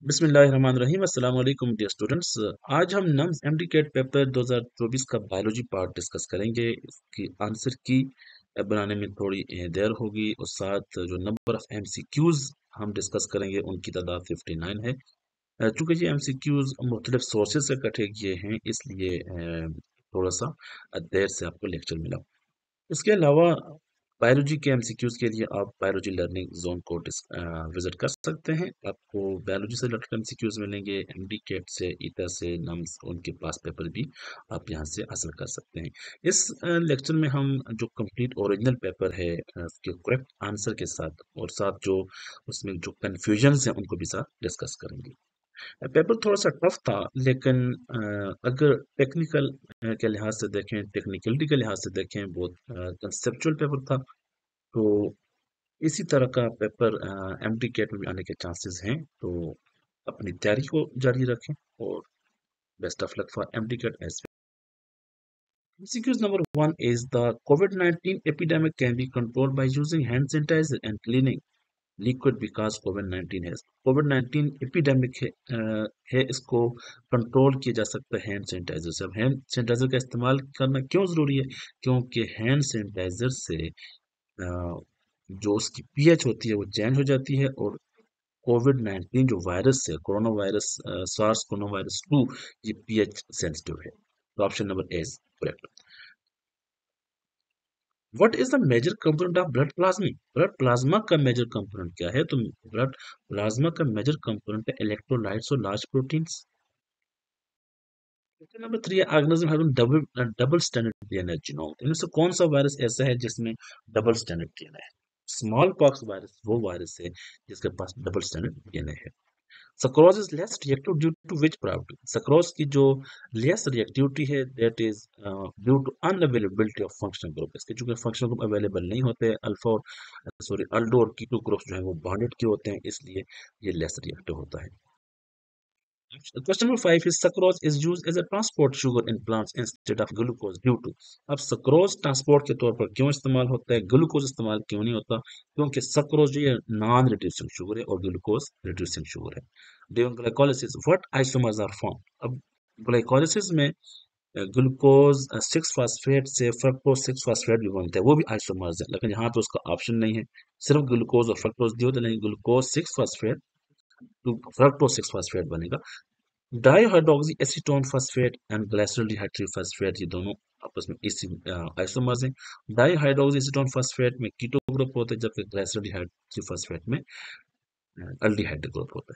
बिस्मिल्लाहिर्रहमानिर्रहीम अस्सलाम वालेकुम डियर स्टूडेंट्स। आज हम नम्स एमडीकेट पेपर 2024 का बायोलॉजी पार्ट डिस्कस करेंगे। इसकी आंसर की बनाने में थोड़ी देर होगी और साथ जो नंबर ऑफ एमसीक्यूज हम डिस्कस करेंगे उनकी तादाद 59 है। चूंकि ये एमसीक्यूज मुख्तलिफ सोर्सेज से इकट्ठे किए हैं इसलिए थोड़ा सा देर से आपको लेक्चर मिला। इसके अलावा बायोलॉजी के एमसीक्यूज के लिए आप बायोलॉजी लर्निंग जोन को विजिट कर सकते हैं। आपको बायोलॉजी से रिलेटेड एमसीक्यूज मिलेंगे, एमडीकेट से, ईटा से, नम्स, उनके पास पेपर भी आप यहाँ से हासिल कर सकते हैं। इस लेक्चर में हम जो कंप्लीट ओरिजिनल पेपर है उसके करेक्ट आंसर के साथ और साथ जो उसमें जो कन्फ्यूजन हैं उनको भी साथ डिस्कस करेंगे। पेपर थोड़ा सा टफ था लेकिन अगर टेक्निकल के लिहाज से देखें, टेक्निकलिटी के लिहाज से देखें, बहुत कंसेप्चुअल पेपर था। तो इसी तरह का पेपर एमडी कैट में भी आने के चांसेस हैं। तो अपनी तैयारी को जारी रखें और best of luck for MD CAT as well. MCQs number one is the COVID-19 epidemic can be controlled by using hand sanitizer and cleaning liquid because covid 19 epidemic है, इसको कंट्रोल किया जा सकता है हैंड सैनिटाइजर से। अब hand sanitiser का इस्तेमाल करना क्यों ज़रूरी है? क्योंकि हैंड सैनिटाइजर से जो उसकी पीएच होती है वो चेंज हो जाती है और कोविड 19 जो वायरस है, corona virus, SARS corona virus 2, ये पीएच सेंसिटिव है। तो option number A is correct. What is the major component of blood plasma? Blood plasma का मेजर कंपोनेंट क्या है? तो ब्लड प्लाज्मा का मेजर कंपोनेंट है इलेक्ट्रोलाइट्स और लार्ज प्रोटीन्स। क्वेश्चन नंबर 3 है organism having double standard DNA genome. इनमें से कौन सा वायरस ऐसा है जिसमें डबल स्टैंडर्ड डीएनए है? स्मॉल पॉक्स वायरस वो वायरस है जिसके पास डबल स्टैंडर्ड डीएनए है। Sucrose is less reactive due to which property? Sucrose की जो लेस रिएक्टिविटी है that is due to unavailability of functional group. इसके चूंकि फंक्शनल ग्रुप अवेलेबल नहीं होते, अल्फा और सॉरी अल्डो और कीटो ग्रुप्स जो है वो बॉन्डेड के होते हैं, इसलिए ये लेस रिएक्टिव होता है। Question number 5 is sucrose is used as a transport sugar in plants instead of glucose due to। अब सक्रोज ट्रांसपोर्ट के तौर पर क्यों इस्तेमाल होता है, ग्लूकोज इस्तेमाल क्यों नहीं होता? क्योंकि सक्रोज जो है नॉन रिड्यूसिंग शुगर है और ग्लूकोज रिड्यूसिंग शुगर है। During glycolysis what isomers are form? अब ग्लाइकोलिसिस में ग्लूकोज 6 फास्फेट से फ्रक्टोज 6 फास्फेट भी बनता है, वो भी आइसोमर्स है, लेकिन यहाँ पे उसका ऑप्शन नहीं है। सिर्फ ग्लूकोज और फ्रक्टोज दिए होते, नहीं, ग्लूकोज 6 फास्फेट तो फ्रक्टोज 6 फास्फेट बनेगा। Dihydroxy acetone phosphate and glyceraldehyde triphosphate, ये दोनों आपस में इसी आइसोमर्स हैं। डाईहाइड्रोक्सी एसीटोन फॉस्फेट में कीटो ग्रुप होता है जबकि ग्लाइसोल्डिहाइड ट्रिफॉस्फेट में अल्डिहाइड ग्रुप होता है।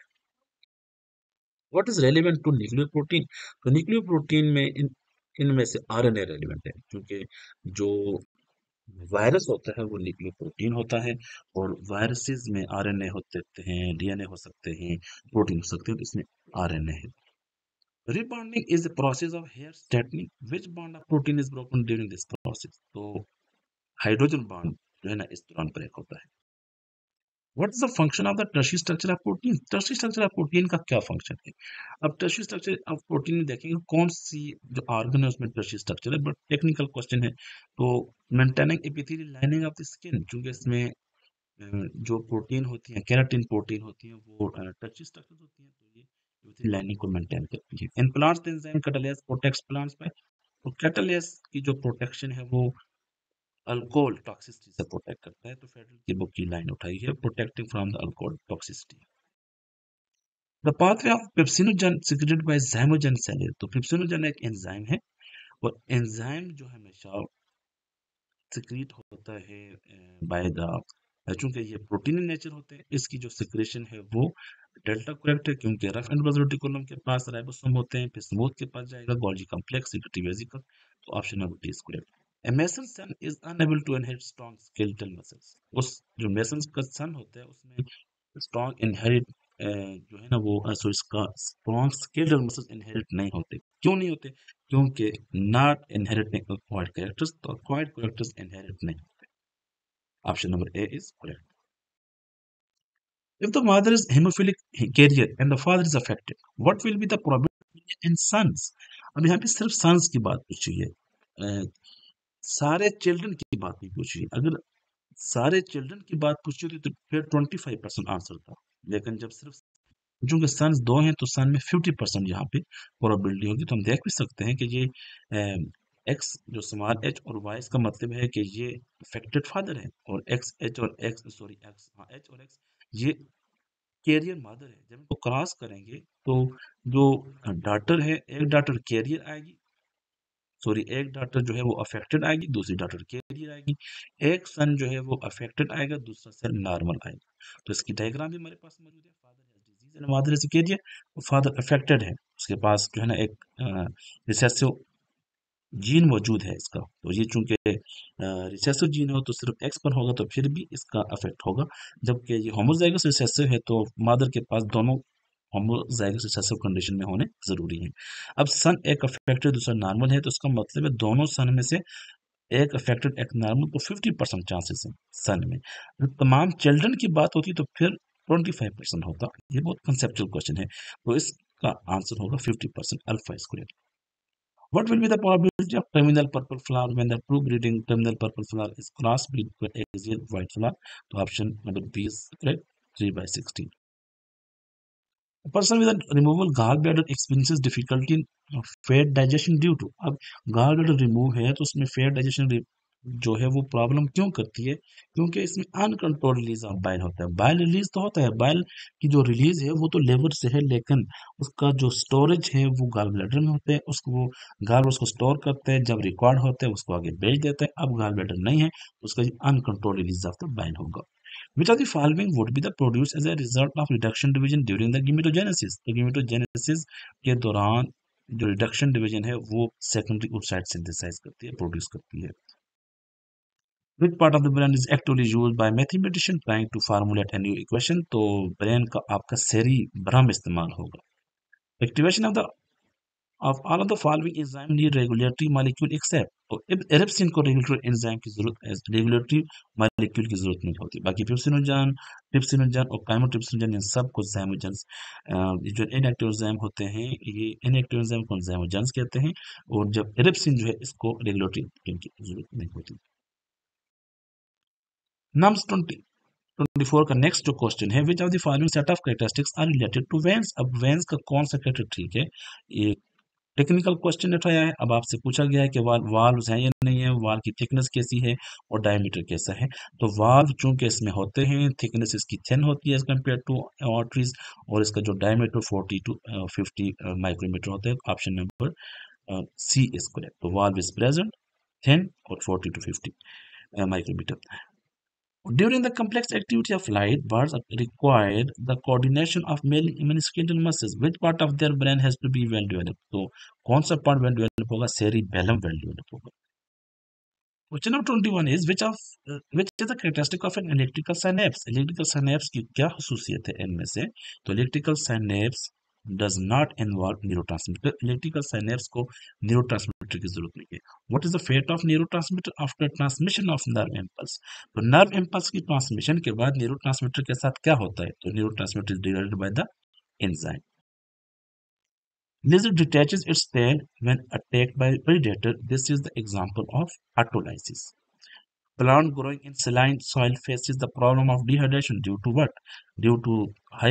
What is relevant to nuclear protein? तो न्यूक्लियर प्रोटीन में इनमें से आरएनए रेलिवेंट है, क्योंकि जो वायरस होता है वो न्यूक्लियर प्रोटीन होता है और वायरसेस में आरएनए हो सकते हैं, डीएनए हो सकते हैं, प्रोटीन हो सकते हैं, तो इसमें आरएनए है। Rebonding is the process of hair straightening. Which bond of protein is broken during this process? तो हाइड्रोजन बॉन्ड जो है ना इस दौरान ब्रेक होता है। What is the function of the tertiary structure of protein? Tertiary structure of protein का क्या फंक्शन है? अब tertiary structure of protein में देखेंगे कौन सी जो ऑर्गन है उसमें tertiary structure है, बट टेक्निकल क्वेश्चन है। तो maintaining epithelial lining of the skin, क्योंकि इसमें जो प्रोटीन होती है, केराटिन प्रोटीन होती है, वो टर्शियरी स्ट्रक्चर होती है, तो ये epithelial लाइनिंग को मेंटेन करती है। In plants the enzyme catalase protects plants by, तो कैटालेस की जो प्रोटेक्शन है वो अल्कोहल टॉक्सिसिटी से प्रोटेक्ट करता है। तो फेडरल की बुक की लाइन उठाई है, protecting from the alcohol toxicity. The pathway of pepsinogen secreted by zymogen cell, तो पेप्सिनोजन एक एंजाइम है और एंजाइम जो हमेशा सिक्रीट होता है बाय द, चूंकि ये प्रोटीन इन नेचर होते हैं, इसकी जो सिक्रेशन है वो डेल्टा करेक्ट है, क्योंकि रफ एंड बस रेटिकुलम के पास राइबोसोम होते हैं, फिर स्मूथ के पास जाएगा गोल्गी कॉम्प्लेक्स सिक्रेटरी वेसिकल। तो option number D is correct. A Mason's son is unable to inherit strong skeletal muscles। उस जो मेसन का सन होता है उसमें स्ट्रॉन्ग इनहेरिट जो है ना वो सो इसका स्ट्रॉन्ग स्केलेटल मसल्स इनहेरिट नहीं होते। क्यों नहीं होते? क्योंकि नॉट इनहेरिटिंग acquired characters, तो acquired characters इनहेरिट नहीं होते। Option number A is correct. If the mother is hemophilic carrier and the father is affected, what will be the probability in sons? अब यहाँ पे सिर्फ sons की बात पूछी है, अ, सारे चिल्ड्रन की बात नहीं पूछी है। अगर सारे चिल्ड्रन की बात पूछी होती तो फिर 25% आंसर था, लेकिन जब सिर्फ चूंकि सन दो हैं तो सन में 50% यहाँ पे प्रोबेबिलिटी होगी। तो हम देख भी सकते हैं कि ये एक्स जो स्मॉल एच और वाई, इसका मतलब है कि ये अफेक्टेड फादर है, और एक्स एच और एक्स सॉरी एक्स, हाँ एच और एक्स, ये कैरियर मदर है। जब इनको क्रॉस करेंगे तो जो डॉटर है, एक डॉटर कैरियर आएगी, सॉरी एक डॉटर जो है वो अफेक्टेड आएगी, दूसरी डॉटर कैरियर आएगी। एक सन जो है वो अफेक्टेड आएगा, दूसरा सन नॉर्मल आएगा। तो इसकी डायग्राम भी हमारे पास मौजूद है। Father has disease and mother has carrier, father affected है, उसके पास जो है ना एक रिसेसिव जीन मौजूद है इसका। तो ये चूंकि रिसेसिव जीन हो तो सिर्फ एक्स पर होगा, तो फिर भी इसका अफेक्ट होगा। जबकि ये होमोजाइगस रिसेसिव है तो मदर के पास दोनों होमोजाइगस रिसेसिव कंडीशन में होने जरूरी है। अब सन एक अफेक्टेड दूसरा नॉर्मल है, तो इसका मतलब है दोनों सन में से एक अफेक्टेड एक नॉर्मल, तो 50% चांसेस है सन में। जब तमाम चिल्ड्रन की बात होती तो फिर 25% होता। ये बहुत कंसेप्चुअल क्वेश्चन है, तो इसका आंसर होगा 50% alpha square. What will be the probability of terminal purple flower when the true breeding terminal purple flower is crossbreed with axial white flower? तो option number B is correct, 3/16. A person with a removable gallbladder experiences difficulty in fat digestion due to, अब gallbladder remove है तो उसमें fat digestion जो है वो problem क्यों करती है? क्योंकि इसमें अनकंट्रोल रिलीज ऑफ बाइल होता है। बाइल रिलीज तो होता है, बाइल की जो रिलीज है वो तो लिवर से है, लेकिन उसका जो स्टोरेज है वो गॉल ब्लैडर में होता है। उसको वो गॉल उसको स्टोर करते हैं, जब रिकॉर्ड होते हैं उसको आगे भेज देते हैं। अब गॉल ब्लैडर नहीं है तो उसका uncontrol release of the bile होगा। Which of the following would be the produced as a result of reduction division during the gametogenesis? तो gametogenesis के दौरान जो रिडक्शन डिवीजन है वो सेकेंडरी ओसाइट सिंथेसाइज करती है, प्रोड्यूस करती है। Which part of the brain is actually used by mathematician trying to formulate a new equation? तो ब्रेन का आपका सेरिब्रम इस्तेमाल होगा। Activation of all of the following enzyme need regulatory molecule except, तो एरिप्सिन को रेगुलेटरी एंजाइम की जरूरत, regulatory molecule की जरूरत नहीं होती। बाकी ट्रिप्सिनोजन ट्रिप्सिनोजन और काइमोट्रिप्सिनोजन इन सबको ज़ाइमोजेंस, जो इनएक्टिव एंजाइम होते हैं ये इनएक्टिव एंजाइम को ज़ाइमोजेंस कहते हैं, और जब एरिप्सिन जो है इसको रेगुलेटरी की जरूरत नहीं होती। नम्स 24 का नेक्स्ट जो क्वेश्चन है, which of the following set of characteristics are related to veins? अब वेन्स का कौन सा कैरेक्टर ठीक है? ये टेक्निकल क्वेश्चन उठाया है। अब आपसे पूछा गया है कि वाल्व है या नहीं है, वाल्व की थिकनेस कैसी है और डायमीटर कैसा है। तो वाल्व चूंकि इसमें होते हैं, थिकनेस इसकी थिन होती है एज कम्पेयर टू आर्टरीज, और इसका जो डायमीटर 40 टू 50 माइक्रोमीटर होता है। Option number C is correct. तो वाल्व इज प्रेजेंट, थिन और 40 to 50 micrometer. During the complex activity of flight, birds require the coordination of many skeletal muscles. Which part of their brain has to be well developed? तो कौन सा part well develop होगा? cerebellum well develop होगा। Question number 21 is which is the characteristic of an electrical synapse? Electrical synapse की क्या खसूसियत है इनमें से? तो electrical synapse does not involve neurotransmitter. Electrical synapse को neurotransmitter की जरूरत नहीं है। What is the fate of neurotransmitter after transmission of nerve impulse? तो nerve impulse की transmission के बाद neurotransmitter के साथ क्या होता है? तो neurotransmitter is degraded by the enzyme. Lizard detaches its tail when attacked by predator. This is the example of autolysis. Plant growing in saline soil faces the problem of dehydration due to what? Due to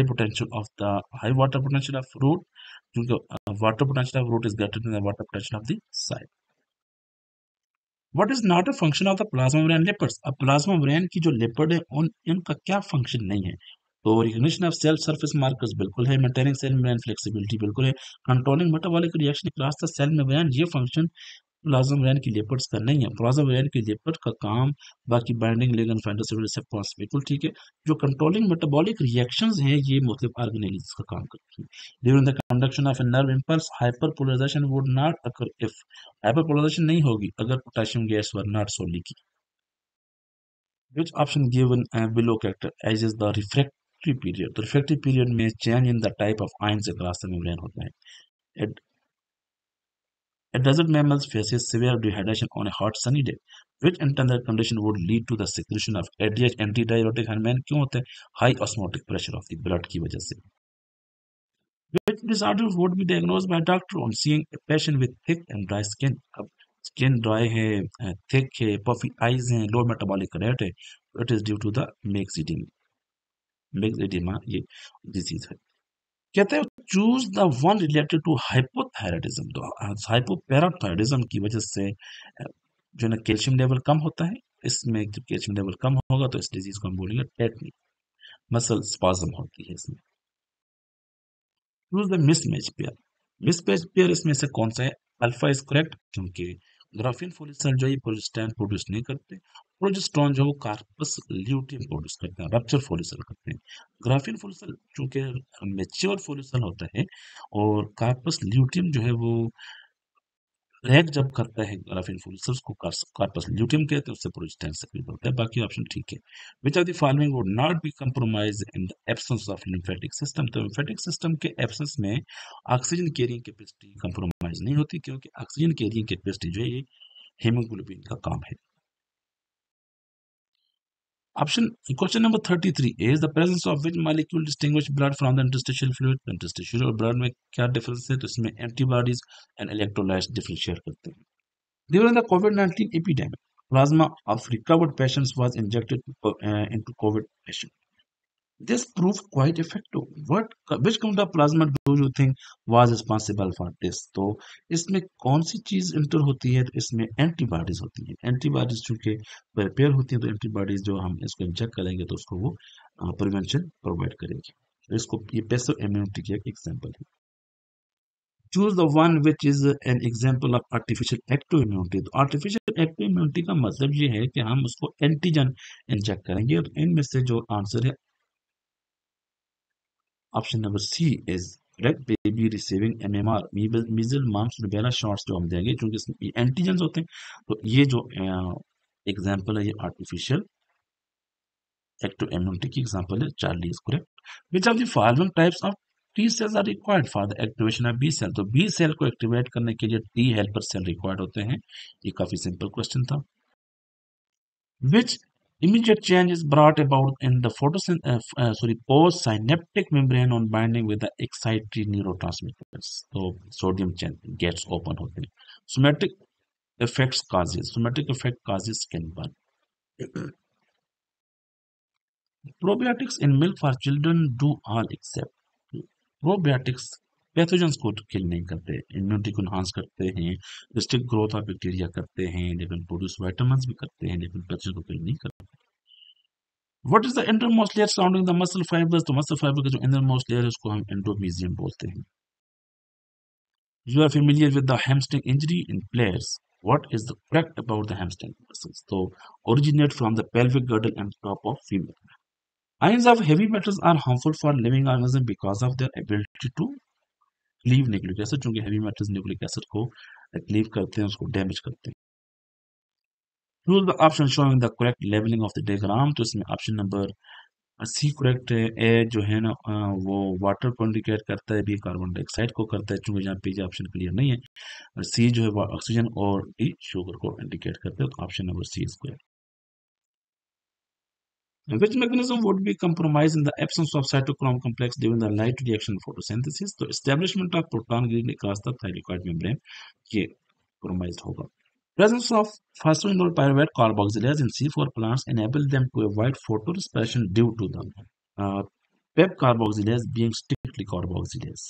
high water potential of root. क्योंकि water potential of root is greater than the water potential of the soil. What is not a function of the plasma membrane lipids? अब plasma membrane की जो lipid है इनका क्या function नहीं है? तो recognition of cell surface markers बिल्कुल है, मेंटेनिंग सेल मेम्ब्रेन फ्लेक्सिबिलिटी बिल्कुल है, controlling metabolic reaction across the cell membrane, ये फंक्शन प्लाज्मा मेम्ब्रेन की लिपिड्स का नहीं है। प्लाज्मा मेम्ब्रेन की लिपिड का काम बाकी बाइंडिंग लिगैंड फाइब्रोसिल रिसेप्टर्स बिल्कुल ठीक है। जो कंट्रोलिंग मेटाबॉलिक रिएक्शंस हैं ये मुख्तलिफ ऑर्गेनेल्स का काम करती हैं। During the conduction of a nerve impulse hyperpolarization would not occur if, hyperpolarization नहीं होगी अगर potassium gates were not so leaky. Which option given below characterizes the refractory period? तो refractory period में change in the type of ions across the membrane होता है। It A desert mammal faces severe dehydration on a hot sunny day, which internal condition would lead to the secretion of ADH antidiuretic hormone क्यों होता है? High osmotic pressure of the blood की वजह से। Which disorder would be diagnosed by doctor on seeing a patient with thick and dry skin? अब skin dry है, thick है, puffy eyes हैं, लो मेटाबॉलिक रेट है, it is due to the myxoedema ये डिजीज है। कहते हैं choose the one related to hypothyroidism. तो हाइपोपैराथायराइडिज्म की वजह से जो है ना कैल्शियम लेवल कम होता है। इसमें जब कैल्शियम लेवल कम होगा तो इस डिजीज को हम बोलेंगे टेटनी, मसल स्पाज्म होती है इसमें। Choose the mismatch pair. Mismatch pair इसमें से कौन सा है? अल्फा इज करेक्ट क्योंकि ग्राफिन फोलिकल जो है प्रोजेस्टेरोन प्रोड्यूस नहीं करते। प्रोजेस्टेरोन जो है वो कार्पस ल्यूटियम प्रोड्यूस करते हैं, रप्चर फोलिकल करते हैं। ग्राफिन फोलिकल चूंकि मेच्योर फोलिकल होता है और कार्पस ल्यूटियम जो है वो रैग जब करता है ग्राफिन फोलिकल्स को कार्पस ल्यूटियम कहते हैं, उससे प्रोजेस्टेरोन सेक्रेट होता है। बाकी ऑप्शन ठीक है। Which of the following would not be compromise in the absence of lymphatic system. तो लिम्फेटिक सिस्टम के एब्सेंस में ऑक्सीजन कैरिंग कैपेसिटी कंप्रोमाइज नहीं होती क्योंकि ऑक्सीजन कैरिंग कैपेसिटी जो है ये हीमोग्लोबिन का काम है। Option question number 33 is the presence of which molecule distinguish blood from the interstitial fluid। Interstitial और ब्लड में क्या डिफरेंस है? तो इसमें एंटीबॉडीज एंड इलेक्ट्रोलाइट्स डिफरेंशिएट करते हैं। During the COVID-19 epidemic, plasma of recovered patients was injected into COVID patients. This proved quite effective. Which kind of plasma do you think was responsible for this? तो इसमें कौन सी चीज inter होती है? तो इसमें एंटीबॉडीज होती है। एंटीबॉडीज चूंकि प्रिपेयर होती है तो एंटीबॉडीज जो हम इसको इंजेक्ट करेंगे तो उसको वो प्रिवेंशन प्रोवाइड करेगी। तो इसको ये पैसिव इम्यूनिटी की एक एग्जांपल है। Choose the one which is an example of artificial active immunity. तो आर्टिफिशियल एक्टिव इम्यूनिटी का मतलब ये है कि हम उसको एंटीजन इंजेक्ट करेंगे और इनमें से जो आंसर है option number C is correct. Baby receiving MMR measle mumps rubella shots जो हम देंगे क्योंकि इसमें एंटीजन होते हैं। तो ये जो एग्जाम्पल है ये आर्टिफिशियल एक्टिव इम्यूनिटी की एग्जाम्पल है। Charlie is correct. Which of the following types of T cells are required for the activation of B cell. तो बी सेल को एक्टिवेट करने के लिए टी हेल्पर सेल रिक्वायर्ड होते हैं। ये काफी सिंपल क्वेश्चन था। Which immediate change is brought about in the postsynaptic membrane on binding with the excitatory neurotransmitters? So sodium channel gets open होते हैं। Somatic effect causes skin burn. Probiotics in milk for children do all except probiotics pathogens को kill नहीं करते, immunity को enhance करते हैं, restrict growth of bacteria करते हैं, लेकिन प्रोड्यूस विटामिन्स भी करते हैं, लेकिन पैथोजन को किल नहीं करते। What is the intermost layer surrounding the muscle fibres. तो मसल फाइबर का जो इंटरमोस्ट लेयर है उसको हम एंडोमीजियम बोलते हैं। You are familiar with the hamstring injury in players. What is the correct about the hamstring muscles. तो originate from the pelvic girdle and top of female. Ions of heavy metals are harmful for living organisms because of their ability to cleave nucleic acid। चूंकि heavy metals nucleic acid को cleave करते हैं, उसको damage करते हैं। Choose the option showing the correct leveling of the diagram। तो इसमें option number C correct है। ए जो है ना वो वाटर को इंडिकेट करता है, बी कार्बन डाइऑक्साइड को करता है। चूंकि यहाँ पे ऑप्शन क्लियर नहीं है। सी जो है वो ऑक्सीजन और डी शुगर को इंडिकेट करते हैं। तो option number C is correct. Which mechanism would be compromised in the absence of cytochrome complex during the light reaction photosynthesis? तो establishment of proton gradient across the thyroid membrane ये compromised होगा। Presence of phosphoenol pyruvate carboxylase in C4 plants enable them to avoid photorespiration due to the PEP carboxylase being strictly carboxylase.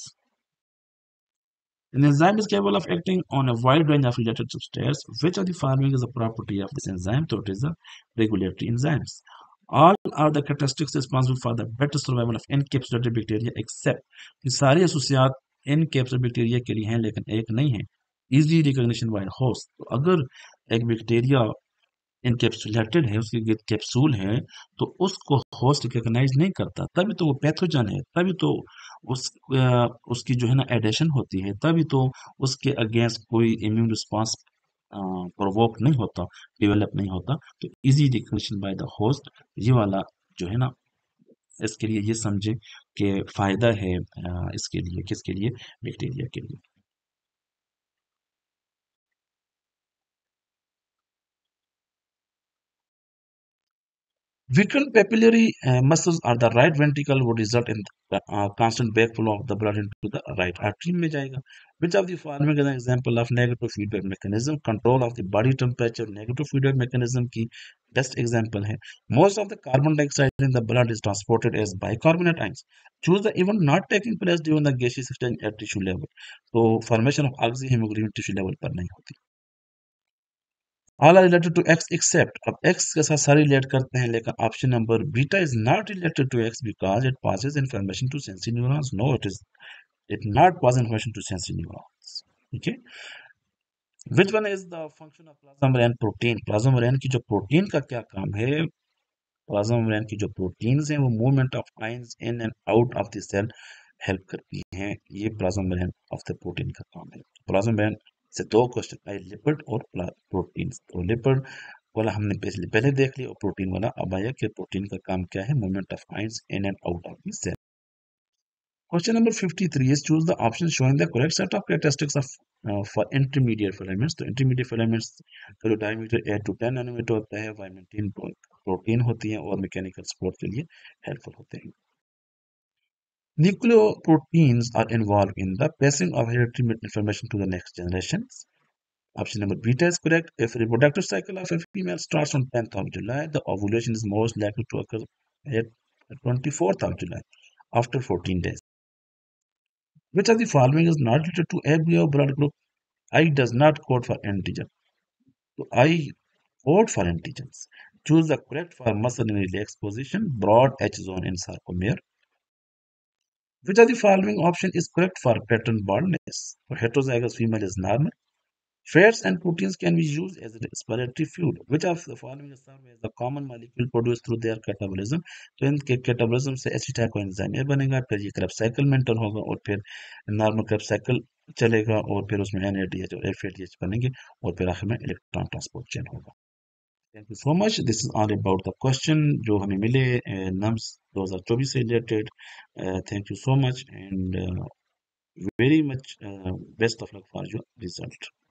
An enzyme is capable of acting on a wide range of related substrates. Which of the following is a property of this enzyme? So it is a regulatory enzymes. All are the characteristics responsible for the better survival of encapsulated bacteria except कि सारे associate encapsulated bacteria के लिए हैं लेकिन एक नहीं है, easy recognition by host। तो अगर एक बैक्टीरिया इनकेप्सुलेटेड है, उसके कैप्सूल है, तो उसको होस्ट रिकॉग्नाइज नहीं करता, तभी तो वो पैथोजन है, तभी तो उसकी जो है ना एडेशन होती है, तभी तो उसके अगेंस्ट कोई इम्यून रिस्पॉन्स प्रोवोक नहीं होता, डेवलप नहीं होता। तो easy recognition by the host ये वाला जो है ना, इसके लिए ये समझे कि फायदा है इसके लिए, किसके लिए? बैक्टीरिया के लिए। Weakened papillary muscles are the right ventricle would result in the constant backflow of the blood into the right artery में जाएगा. Which of the following is an example of negative feedback mechanism? Control of the body temperature negative feedback mechanism की best example है. Most of the carbon dioxide in the blood is transported as bicarbonate ions. Choose the event not taking place during the gaseous exchange at tissue level. तो formation of oxyhemoglobin tissue level पर नहीं होती. All are related to X except अब X के साथ सारे relate करते हैं लेकिन option number beta is not related to X because it passes information to sensory neurons no it not pass information to sensory neurons ठीक है which one is the function of plasma membrane protein plasma membrane की जो protein का क्या काम है plasma membrane की जो प्रोटीन्स हैं वो movement of ions in and out of the cell help करती हैं ये plasma membrane of the protein का काम है प्लाज्मा मेम्ब्रेन से दो क्वेश्चन आए लिपिड और प्रोटीन तो लिपिड वाला हमने पहले पहले देख लिया और प्रोटीन वाला अब आया कि प्रोटीन का काम क्या है movement of ions in and out of the cell question number 53 is choose the option showing the correct set of characteristics of for intermediate filaments तो intermediate filaments का जो diameter 8 to 10 nanometer होता है वह मेंटेन प्रोटीन होती हैं और mechanical support के लिए हेल्पफुल होते हैं nucleoproteins are involved in the passing of hereditary information to the next generations option number beta is correct if reproductive cycle of a female starts on 10th of July the ovulation is most likely to occur at 24th of July after 14 days which of the following is not related to ABO blood group? I does not code for antigen. So I code for antigens. Choose the correct for muscle in relaxed position, broad H zone in sarcomere. Which of the following option is correct for pattern baldness? For heterozygous female is normal. Fats and proteins can be used as a respiratory fuel. Which of the following is served as the common molecule produced through their catabolism? तो इनके catabolism से acetyl coenzyme ये बनेगा फिर ये Krebs cycle maintain होगा और फिर नॉर्मल क्रेब्स साइकिल चलेगा और फिर उसमें NADH और FADH बनेंगे और फिर आखिर में इलेक्ट्रॉन ट्रांसपोर्ट चेन होगा thank you so much this is all about the question जो हमें मिले नम्स 2024 से रिलेटेड thank you so much and very much best of luck for your result